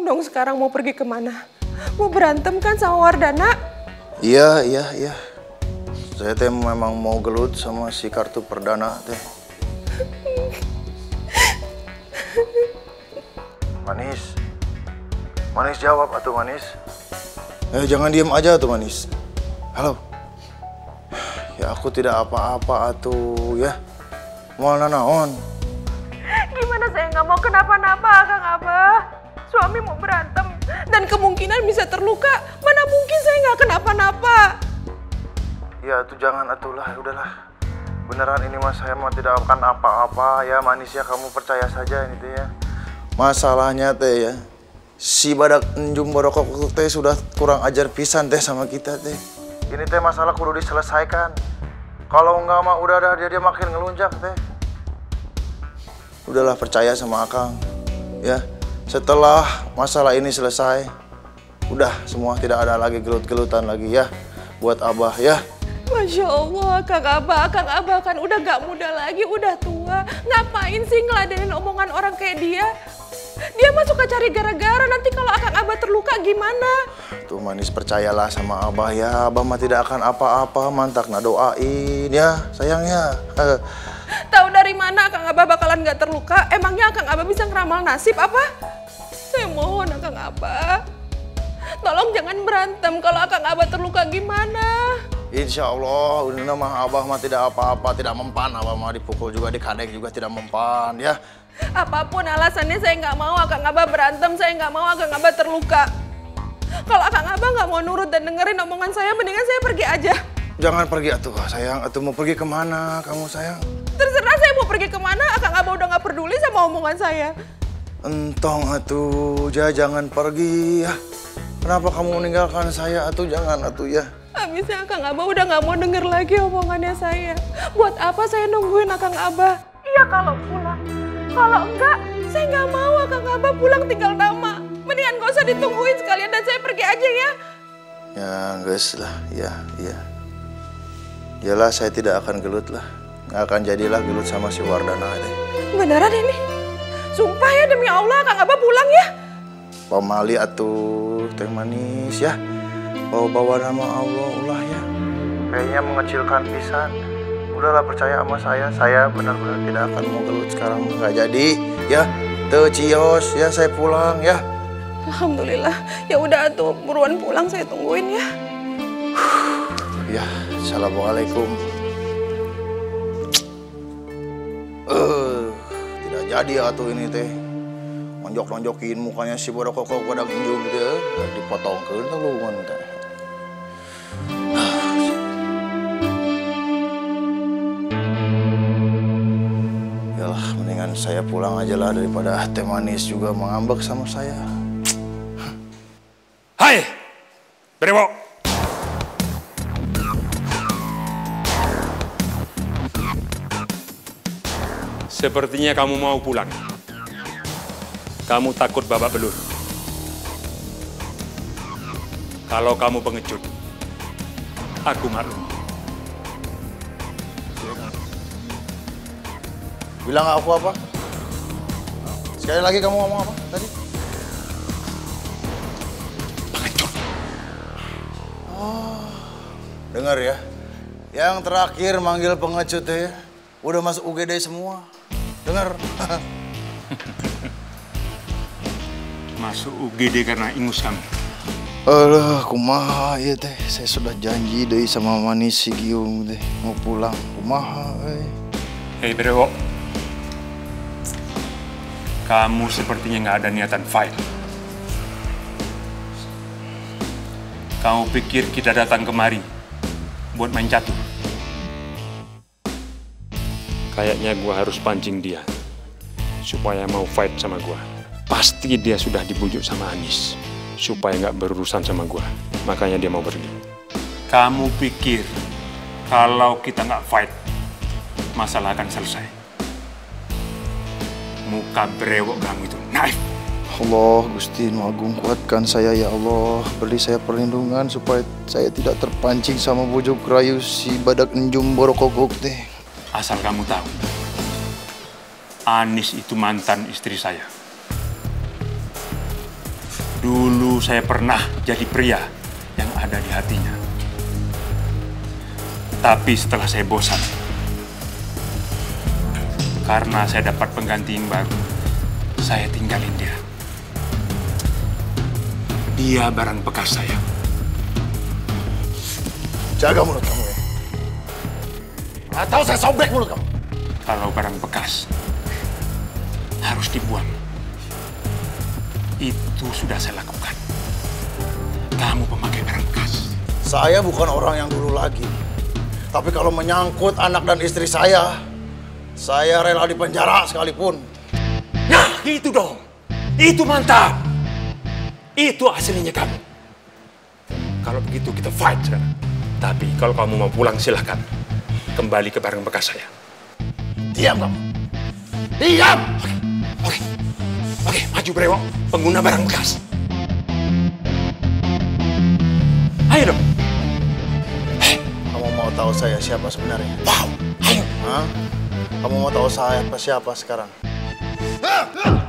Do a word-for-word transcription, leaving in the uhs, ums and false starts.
dong sekarang mau pergi kemana? Mau berantem kan sama Wardana? Iya, iya, iya. Saya teh memang mau gelut sama si kartu perdana teh. Manis. Manis jawab atuh Manis. Eh jangan diem aja tuh Manis. Halo. Ya aku tidak apa-apa atuh ya. Mau nanaon? Gimana saya nggak mau kenapa-napa Kang Abah. Suami mau berantem dan kemungkinan bisa terluka. Mana mungkin saya nggak kenapa-napa. Ya tuh jangan atulah, udahlah. Beneran ini mas saya mah tidak akan apa-apa ya Manis ya, kamu percaya saja ini teh ya. Masalahnya teh ya, si badak enjum borokok teh sudah kurang ajar pisan teh sama kita teh. Ini teh masalah kudu diselesaikan. Kalau enggak mah udah dah dia, dia makin ngelunjak teh. Udahlah percaya sama Akang ya. Setelah masalah ini selesai, udah semua tidak ada lagi gelut-gelutan lagi ya buat Abah ya. Masya Allah, Kang Abah, Kang Abah kan udah gak muda lagi, udah tua. Ngapain sih ngeladenin omongan orang kayak dia? Dia mah suka cari gara-gara, nanti kalau Kang Abah terluka gimana? Tuh Manis percayalah sama Abah ya, Abah mah tidak akan apa-apa, mantak nah doain ya sayangnya. Tahu dari mana Kang Abah bakalan gak terluka? Emangnya Kang Abah bisa ngeramal nasib apa? Saya mohon Kang Abah, tolong jangan berantem, kalau Kang Abah terluka gimana? Insya Allah, udah mah Abah mah tidak apa-apa, tidak mempan. Abah mah dipukul juga, dikadek juga tidak mempan ya. Apapun alasannya saya nggak mau Kang Abah berantem, saya nggak mau Kang Abah terluka. Kalau Kang Abah nggak mau nurut dan dengerin omongan saya, mendingan saya pergi aja. Jangan pergi atuh sayang, atuh mau pergi kemana kamu sayang? Terserah saya mau pergi kemana, Kang Abah udah nggak peduli sama omongan saya. Entong atuh, ja, jangan pergi ya. Kenapa kamu meninggalkan saya atuh, jangan atuh ya. Habisnya Kang Abah udah nggak mau denger lagi omongannya saya. Buat apa saya nungguin Kang Abah? Iya kalau pulang. Kalau enggak, saya nggak mau Kang Abah pulang tinggal nama. Mendingan gak usah ditungguin sekalian dan saya pergi aja ya. Ya guys lah, ya, ya. Yalah saya tidak akan gelut lah. Nggak akan jadilah gelut sama si Wardana deh. Beneran ini? Sumpah ya demi Allah Kang Abah pulang ya. Pamali atuh teh Manis ya. Bawa-bawa nama Allah ulah ya. Kayaknya mengecilkan pisan. Udahlah percaya sama saya. Saya benar-benar tidak akan mau gelut sekarang. Nggak jadi ya. Teu cios ya, saya pulang ya. Alhamdulillah. Ya udah tuh buruan pulang, saya tungguin ya. Ya, assalamualaikum. Uh, tidak jadi atuh ini teh. Nonjok-nonjokin mukanya si bodoh kok pada nginjung gitu ya. Dipotongkeun tuh lu teh. Yalah, mendingan saya pulang aja lah daripada teh Manis juga mengambek sama saya. Hai, Brewo. Sepertinya kamu mau pulang. Kamu takut babak belur. Kalau kamu pengecut, aku maklum. Bilang aku apa? Sekali lagi kamu ngomong apa tadi? Pengecut. Oh, dengar ya. Yang terakhir manggil pengecut ya. Udah masuk U G D semua. Dengar. Masuk U G D karena ingus kamu. Alah, kumaha ya teh. Saya sudah janji deh sama Manis si Giung teh mau pulang. Kumaha eh. Hei Brewo. Kamu sepertinya nggak ada niatan fight. Kamu pikir kita datang kemari buat main catur? Kayaknya gua harus pancing dia supaya mau fight sama gua. Pasti dia sudah dibujuk sama Anis supaya nggak berurusan sama gua. Makanya dia mau pergi. Kamu pikir kalau kita nggak fight, masalah akan selesai? Muka brewok kamu itu naif. Allah, Gusti Nu Agung, kuatkan saya ya Allah. Beri saya perlindungan supaya saya tidak terpancing sama bujuk rayu si badak enjum borokogok teh. Asal kamu tahu, Anis itu mantan istri saya. Dulu saya pernah jadi pria yang ada di hatinya. Tapi setelah saya bosan, karena saya dapat pengganti yang baru, saya tinggalin dia. Dia barang bekas saya. Jaga mulut kamu ya. Atau saya sobek mulut kamu. Kalau barang bekas harus dibuang. Itu sudah saya lakukan. Kamu pemakai barang bekas. Saya bukan orang yang dulu lagi. Tapi kalau menyangkut anak dan istri saya, saya rela di penjara sekalipun. Nah, itu dong. Itu mantap. Itu aslinya kamu. Kalau begitu kita fight sekarang. Tapi kalau kamu mau pulang silahkan. Kembali ke barang bekas saya. Diam kamu. Diam! Oke, oke. Oke, maju brewok. Pengguna barang bekas. Ayo dong. Kamu mau tahu saya siapa sebenarnya? Wow, ayo. Hah? Kamu mau tahu saya siapa sekarang?